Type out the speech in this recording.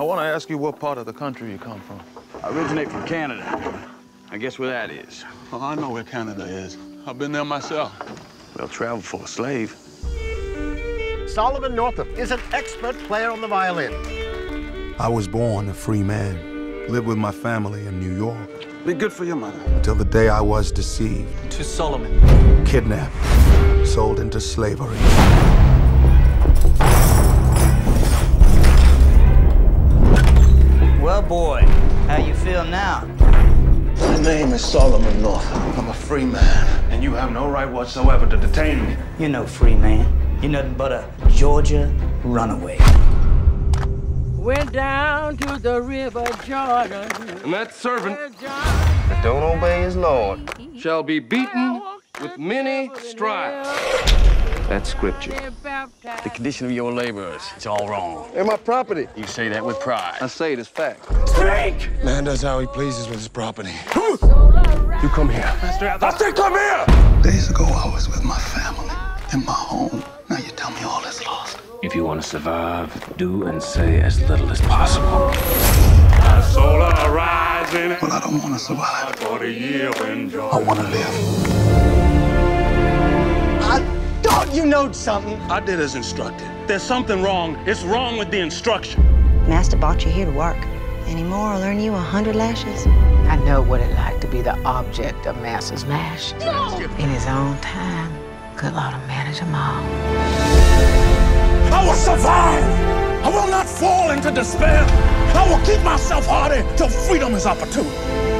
I want to ask you what part of the country you come from. I originate from Canada. I guess where that is. Oh, I know where Canada is. I've been there myself. Well traveled for a slave. Solomon Northup is an expert player on the violin. I was born a free man, lived with my family in New York. Be good for your mother. Until the day I was deceived. To Solomon. Kidnapped, sold into slavery. Well, boy, how you feel now? My name is Solomon Northup. I'm a free man, and you have no right whatsoever to detain me. You're no free man. You're nothing but a Georgia runaway. Went down to the river Jordan. And that servant That don't obey his Lord shall be beaten with many stripes. That's scripture. The condition of your laborers, it's all wrong. They're my property. You say that with pride. I say it as fact. Man does how he pleases with his property. You come here. I say come here! Days ago, I was with my family, in my home. Now you tell me all is lost. If you want to survive, do and say as little as possible. My soul arising. But I don't want to survive. For the year when joy. I want to live. I thought you knowed something. I did as instructed. There's something wrong. It's wrong with the instruction. Master brought you here to work. Any more, I'll earn you 100 lashes. I know what it like to be the object of Master's lash. In his own time, good Lord will manage them all. I will survive. I will not fall into despair. I will keep myself hardy till freedom is opportune.